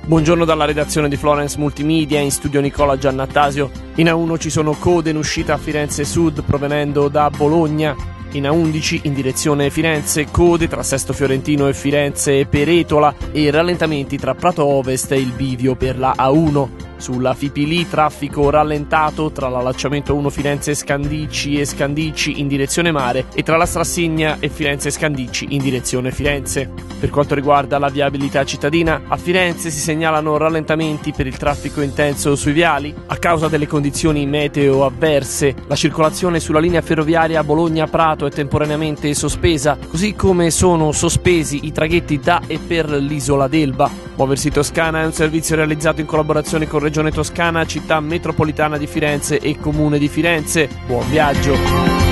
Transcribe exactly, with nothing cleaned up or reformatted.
Buongiorno dalla redazione di Florence Multimedia, in studio Nicola Giannattasio. In A uno ci sono code in uscita a Firenze Sud provenendo da Bologna. In A undici in direzione Firenze, code tra Sesto Fiorentino e Firenze Peretola e rallentamenti tra Prato Ovest e il bivio per la A uno. Sulla Fipili traffico rallentato tra l'allacciamento uno Firenze Scandicci e Scandicci in direzione mare e tra la Strassigna e Firenze Scandicci in direzione Firenze. Per quanto riguarda la viabilità cittadina, a Firenze si segnalano rallentamenti per il traffico intenso sui viali a causa delle condizioni meteo avverse. La circolazione sulla linea ferroviaria Bologna-Prato è temporaneamente sospesa, così come sono sospesi i traghetti da e per l'isola d'Elba. Muoversi Toscana è un servizio realizzato in collaborazione con Regione Toscana, Città Metropolitana di Firenze e Comune di Firenze. Buon viaggio!